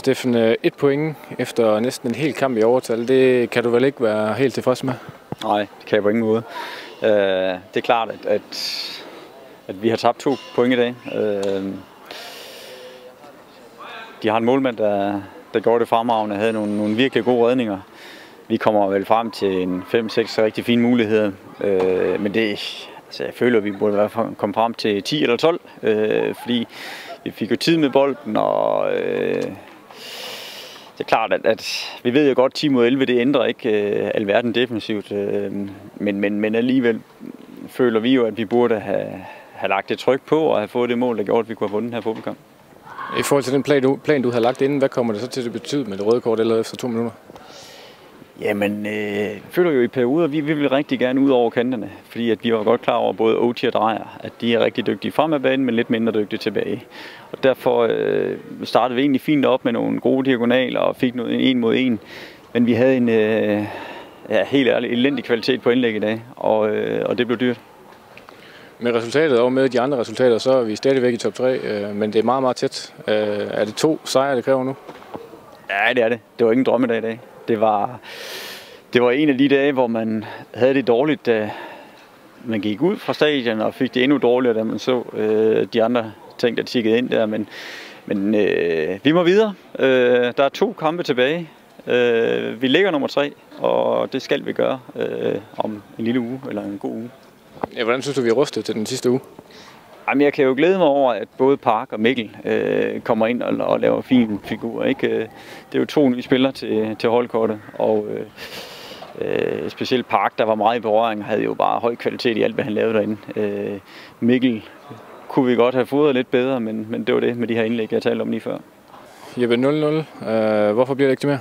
Steffen, 1 point efter næsten en hel kamp i overtal, det kan du vel ikke være helt tilfreds med? Nej, det kan jeg på ingen måde. Det er klart, at vi har tabt 2 point i dag. De har en målmand, der gjorde det fremragende og havde nogle virkelig gode redninger. Vi kommer vel frem til en 5-6 rigtig fine muligheder, men det, altså jeg føler, at vi burde i hvert fald komme frem til 10 eller 12, fordi vi fik jo tid med bolden, og det er klart, at vi ved jo godt, 10 mod 11, det ændrer ikke alverden defensivt, men alligevel føler vi jo, at vi burde have lagt et tryk på og have fået det mål, der gjorde, at vi kunne have vundet den her fodboldkamp. I forhold til den plan, du havde lagt inden, hvad kommer det så til at betyde med det røde kort eller efter 2 minutter? Jamen, jeg føler jo i perioder, vi vil rigtig gerne ud over kanterne, fordi at vi var godt klar over både OT og Drejer, at de er rigtig dygtige frem ad banen, men lidt mindre dygtige tilbage. Og derfor startede vi egentlig fint op med nogle gode diagonaler og fik noget 1 mod 1, men vi havde en helt ærligt elendig kvalitet på indlæg i dag, og det blev dyrt. Med resultatet og med de andre resultater, så er vi stadigvæk i top 3, men det er meget, meget tæt. Er det 2 sejre, det kræver nu? Ja, det er det. Det var ikke en drømmedag i dag. Det var en af de dage, hvor man havde det dårligt, da man gik ud fra stadion, og fik det endnu dårligere, da man så de andre ting, der tikkede ind der. Men vi må videre. Der er 2 kampe tilbage. Vi ligger nummer 3, og det skal vi gøre om en lille uge, eller en god uge. Ja, hvordan synes du, vi er rustet til den sidste uge? Jamen, jeg kan jo glæde mig over, at både Park og Mikkel kommer ind og laver fin figur. Ikke? Det er jo 2 nye spillere til holdkortet, og specielt Park, der var meget i berøring, havde jo bare høj kvalitet i alt, hvad han lavede derinde. Mikkel kunne vi godt have fodret lidt bedre, men det var det med de her indlæg, jeg talte om lige før. Jeppe, 0-0. Hvorfor bliver det ikke til mere?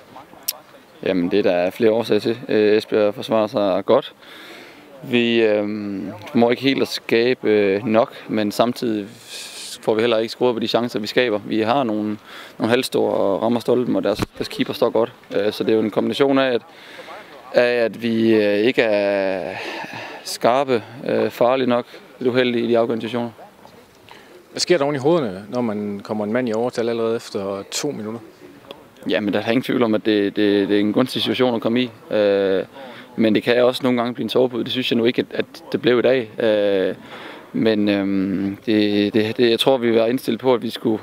Jamen, det der er flere årsager til. Esbjerg forsvarer sig godt. Vi må ikke helt at skabe nok, men samtidig får vi heller ikke scoret på de chancer, vi skaber. Vi har nogle halvstore og rammer stolpen, og deres keeper står godt. Så det er jo en kombination af, at vi ikke er skarpe, farlige nok, lidt uheldige i de afgørende situationer. Hvad sker der oven i hovederne, når man kommer en mand i overtal allerede efter 2 minutter? Jamen, der er ingen tvivl om, at det er en gunstig situation at komme i. Men det kan også nogle gange blive en sovepude. Det synes jeg nu ikke, at det blev i dag. Men jeg tror, vi var indstillet på, at vi skulle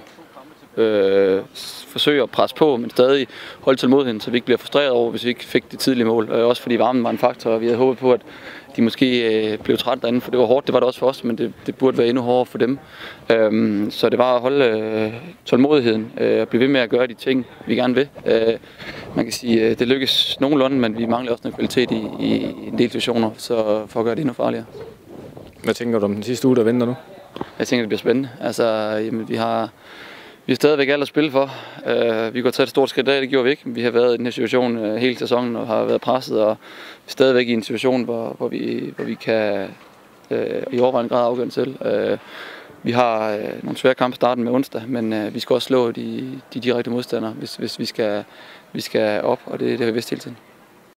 forsøge at presse på, men stadig holde tålmodigheden, så vi ikke bliver frustreret over, hvis vi ikke fik det tidlige mål. Også fordi varmen var en faktor, og vi havde håbet på, at de måske blev trætte derinde, for det var hårdt. Det var det også for os, men det burde være endnu hårdere for dem. Så det var at holde tålmodigheden og blive ved med at gøre de ting, vi gerne vil. Man kan sige, det lykkes nogenlunde, men vi mangler også noget kvalitet i en del situationer, så for at gøre det endnu farligere. Hvad tænker du om den sidste uge, der venter nu? Jeg tænker, det bliver spændende. Altså, jamen, vi har stadigvæk alt at spille for. Vi kunne tage et stort skridt af, det gjorde vi ikke. Vi har været i den her situation hele sæsonen og har været presset, og stadigvæk i en situation, hvor vi kan i overvejende grad afgøre selv. Vi har nogle svære kampe starten med onsdag, men vi skal også slå de direkte modstandere, hvis vi skal op, og det har vi vidst hele tiden.